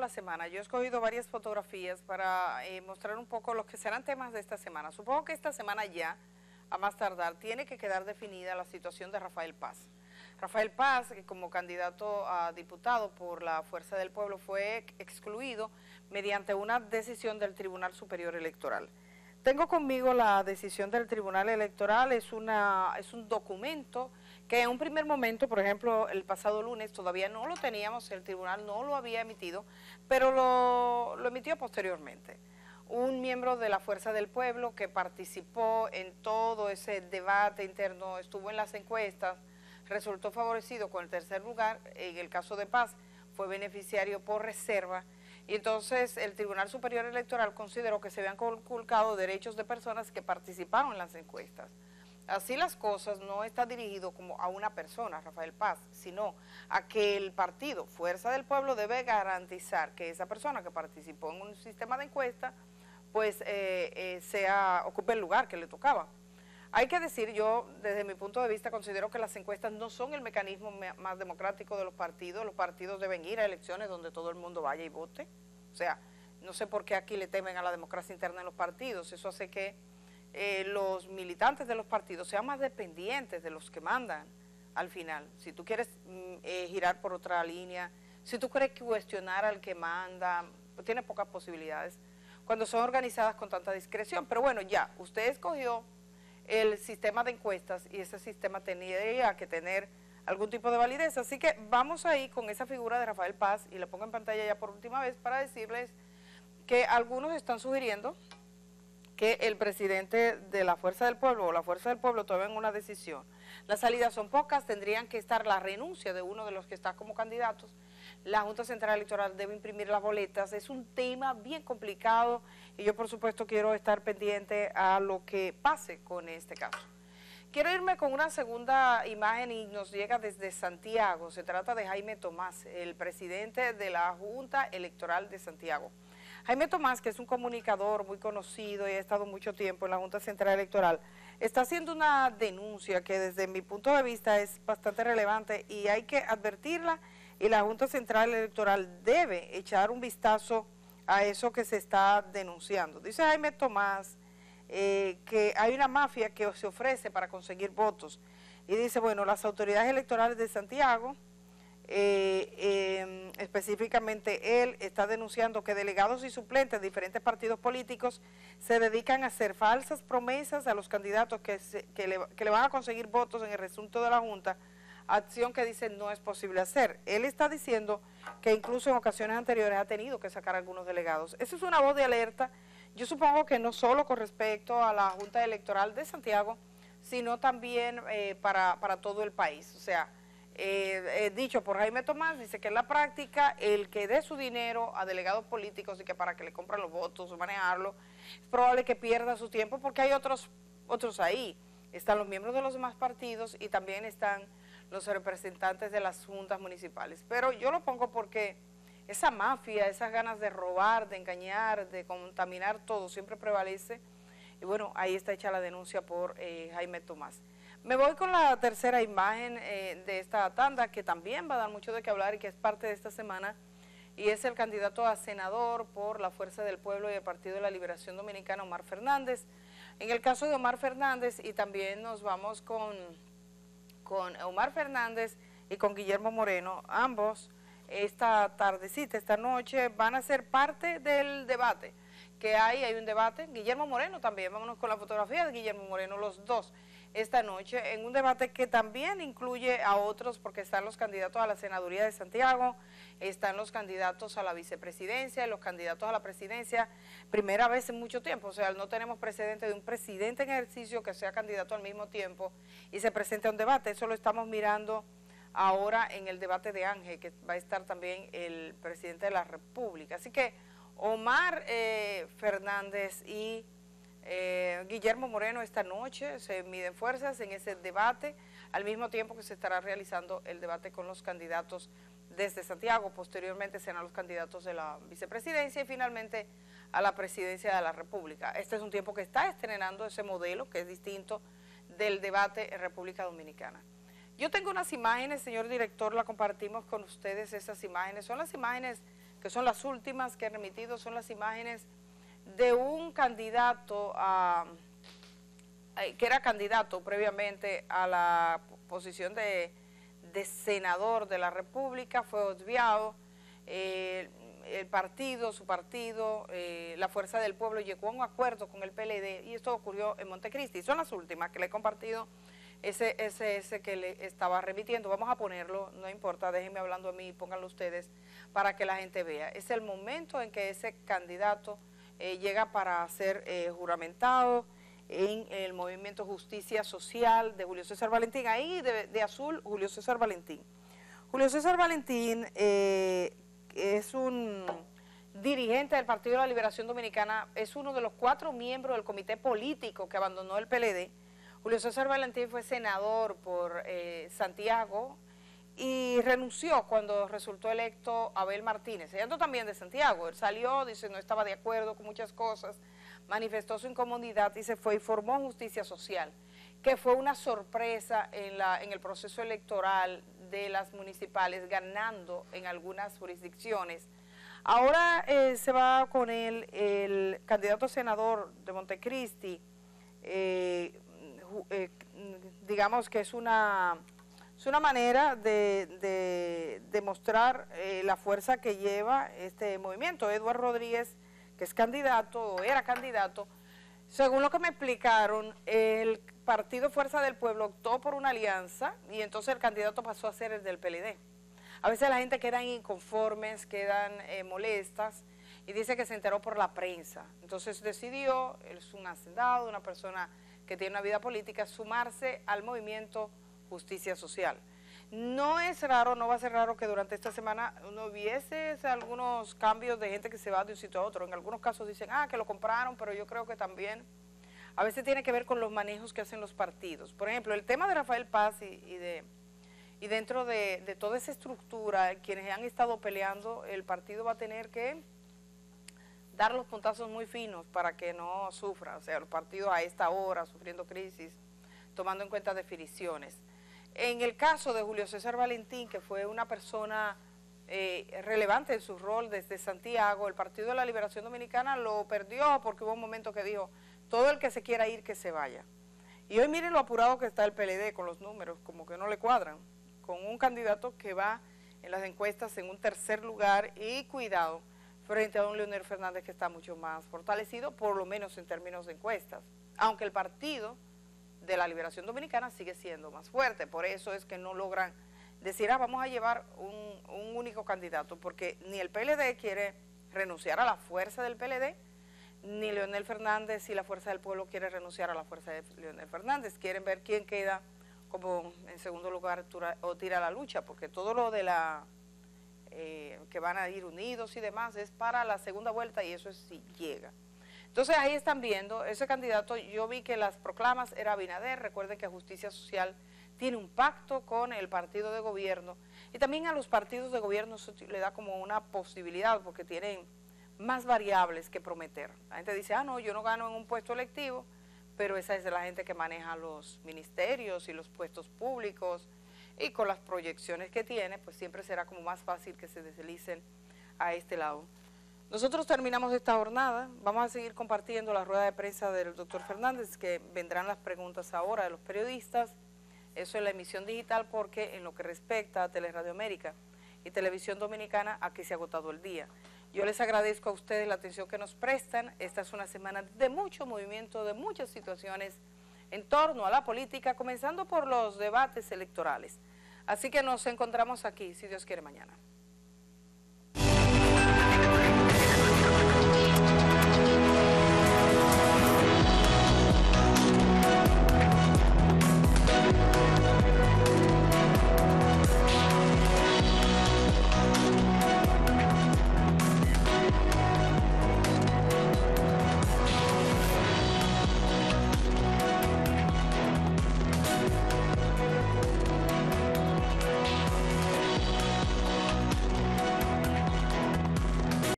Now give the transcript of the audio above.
la semana. Yo he escogido varias fotografías para mostrar un poco los que serán temas de esta semana. Supongo que esta semana ya, a más tardar, tiene que quedar definida la situación de Rafael Paz. Rafael Paz, que como candidato a diputado por la Fuerza del Pueblo, fue excluido mediante una decisión del Tribunal Superior Electoral. Tengo conmigo la decisión del Tribunal Electoral, es un documento que en un primer momento, por ejemplo, el pasado lunes todavía no lo teníamos, el tribunal no lo había emitido, pero lo emitió posteriormente. Un miembro de la Fuerza del Pueblo que participó en todo ese debate interno, estuvo en las encuestas, resultó favorecido con el tercer lugar, en el caso de Paz fue beneficiario por reserva, y entonces el Tribunal Superior Electoral consideró que se habían conculcado derechos de personas que participaron en las encuestas. Así las cosas, no está dirigido como a una persona, Rafael Paz, sino a que el partido Fuerza del Pueblo debe garantizar que esa persona que participó en un sistema de encuesta, pues ocupe el lugar que le tocaba. Hay que decir, yo desde mi punto de vista considero que las encuestas no son el mecanismo más democrático de los partidos deben ir a elecciones donde todo el mundo vaya y vote. O sea, no sé por qué aquí le temen a la democracia interna en los partidos, eso hace que los militantes de los partidos sean más dependientes de los que mandan al final. Si tú quieres girar por otra línea, si tú quieres cuestionar al que manda, pues tiene pocas posibilidades cuando son organizadas con tanta discreción. Pero bueno, ya, usted escogió el sistema de encuestas y ese sistema tenía que tener algún tipo de validez, así que vamos ahí con esa figura de Rafael Paz y la pongo en pantalla ya por última vez para decirles que algunos están sugiriendo que el presidente de la Fuerza del Pueblo o la Fuerza del Pueblo tomen una decisión. Las salidas son pocas, tendrían que estar la renuncia de uno de los que está como candidatos. La Junta Central Electoral debe imprimir las boletas, es un tema bien complicado y yo por supuesto quiero estar pendiente a lo que pase con este caso. Quiero irme con una segunda imagen y nos llega desde Santiago, se trata de Jaime Tomás, el presidente de la Junta Electoral de Santiago. Jaime Tomás, que es un comunicador muy conocido y ha estado mucho tiempo en la Junta Central Electoral, está haciendo una denuncia que desde mi punto de vista es bastante relevante y hay que advertirla, y la Junta Central Electoral debe echar un vistazo a eso que se está denunciando. Dice Jaime Tomás que hay una mafia que se ofrece para conseguir votos y dice, bueno, las autoridades electorales de Santiago, específicamente él está denunciando que delegados y suplentes de diferentes partidos políticos se dedican a hacer falsas promesas a los candidatos que le van a conseguir votos en el recinto de la Junta, acción que dice no es posible hacer. Él está diciendo que incluso en ocasiones anteriores ha tenido que sacar algunos delegados. Esa es una voz de alerta, yo supongo que no solo con respecto a la Junta Electoral de Santiago, sino también para todo el país. O sea, dicho por Jaime Tomás, dice que en la práctica el que dé su dinero a delegados políticos y que para que le compren los votos o manejarlo, es probable que pierda su tiempo porque hay otros ahí. Están los miembros de los demás partidos y también están los representantes de las juntas municipales. Pero yo lo pongo porque esa mafia, esas ganas de robar, de engañar, de contaminar todo, siempre prevalece. Y bueno, ahí está hecha la denuncia por Jaime Tomás. Me voy con la tercera imagen de esta tanda, que también va a dar mucho de qué hablar y que es parte de esta semana, y es el candidato a senador por la Fuerza del Pueblo y el Partido de la Liberación Dominicana, Omar Fernández. En el caso de Omar Fernández, y también nos vamos con Omar Fernández y con Guillermo Moreno, ambos esta tardecita, esta noche, van a ser parte del debate que hay un debate. Guillermo Moreno también, vámonos con la fotografía de Guillermo Moreno, los dos esta noche, en un debate que también incluye a otros, porque están los candidatos a la senaduría de Santiago, están los candidatos a la vicepresidencia, los candidatos a la presidencia, primera vez en mucho tiempo, o sea, no tenemos precedente de un presidente en ejercicio que sea candidato al mismo tiempo y se presente a un debate. Eso lo estamos mirando ahora en el debate de Ángel, que va a estar también el presidente de la República. Así que Omar Fernández y Guillermo Moreno esta noche se miden fuerzas en ese debate, al mismo tiempo que se estará realizando el debate con los candidatos desde Santiago. Posteriormente serán los candidatos de la vicepresidencia y finalmente a la presidencia de la República. Este es un tiempo que está estrenando ese modelo que es distinto del debate en República Dominicana. Yo tengo unas imágenes, señor director, la compartimos con ustedes, esas imágenes. Son las imágenes que son las últimas que he remitido, son las imágenes de un candidato que era candidato previamente a la posición de senador de la República, fue obviado. Su partido, la Fuerza del Pueblo, llegó a un acuerdo con el PLD y esto ocurrió en Montecristi. Son las últimas que le he compartido, ese que le estaba remitiendo. Vamos a ponerlo, no importa, déjenme hablando a mí, pónganlo ustedes para que la gente vea. Es el momento en que ese candidato llega para ser juramentado en el movimiento Justicia Social de Julio César Valentín. Ahí de azul, Julio César Valentín. Julio César Valentín es un dirigente del Partido de la Liberación Dominicana, es uno de los 4 miembros del comité político que abandonó el PLD. Julio César Valentín fue senador por Santiago y renunció cuando resultó electo Abel Martínez, ella también de Santiago. Él salió, dice no estaba de acuerdo con muchas cosas, manifestó su incomodidad y se fue y formó Justicia Social, que fue una sorpresa en el proceso electoral de las municipales, ganando en algunas jurisdicciones. Ahora se va con él el candidato a senador de Montecristi, digamos que es una manera de demostrar la fuerza que lleva este movimiento. Eduardo Rodríguez, que es candidato o era candidato, según lo que me explicaron, el Partido Fuerza del Pueblo optó por una alianza y entonces el candidato pasó a ser el del PLD. A veces la gente quedan inconformes, quedan molestas y dice que se enteró por la prensa. Entonces decidió, él es un hacendado, una persona que tiene una vida política, sumarse al movimiento Justicia Social. No es raro, no va a ser raro que durante esta semana no hubiese algunos cambios de gente que se va de un sitio a otro. En algunos casos dicen, que lo compraron, pero yo creo que también a veces tiene que ver con los manejos que hacen los partidos. Por ejemplo, el tema de Rafael Paz y dentro de toda esa estructura, quienes han estado peleando, el partido va a tener que dar los puntazos muy finos para que no sufra. O sea, los partidos a esta hora, sufriendo crisis, tomando en cuenta definiciones. En el caso de Julio César Valentín, que fue una persona relevante en su rol desde Santiago, el Partido de la Liberación Dominicana lo perdió porque hubo un momento que dijo, todo el que se quiera ir, que se vaya. Y hoy miren lo apurado que está el PLD con los números, como que no le cuadran, con un candidato que va en las encuestas en un 3er lugar y cuidado, frente a don Leonel Fernández que está mucho más fortalecido, por lo menos en términos de encuestas, aunque el Partido de la Liberación Dominicana sigue siendo más fuerte. Por eso es que no logran decir, vamos a llevar un único candidato, porque ni el PLD quiere renunciar a la fuerza del PLD, ni Leonel Fernández y la Fuerza del Pueblo quiere renunciar a la fuerza de Leonel Fernández. Quieren ver quién queda como en segundo lugar o tira la lucha, porque todo lo de que van a ir unidos y demás es para la segunda vuelta y eso es si llega. Entonces ahí están viendo, ese candidato, yo vi que las proclamas era Abinader. Recuerden que Justicia Social tiene un pacto con el partido de gobierno y también a los partidos de gobierno eso le da como una posibilidad porque tienen más variables que prometer. La gente dice, no, yo no gano en un puesto electivo, pero esa es de la gente que maneja los ministerios y los puestos públicos y con las proyecciones que tiene, pues siempre será como más fácil que se deslicen a este lado. Nosotros terminamos esta jornada, vamos a seguir compartiendo la rueda de prensa del doctor Fernández, que vendrán las preguntas ahora de los periodistas, eso es la emisión digital, porque en lo que respecta a Teleradio América y Televisión Dominicana, aquí se ha agotado el día. Yo les agradezco a ustedes la atención que nos prestan. Esta es una semana de mucho movimiento, de muchas situaciones en torno a la política, comenzando por los debates electorales. Así que nos encontramos aquí, si Dios quiere, mañana.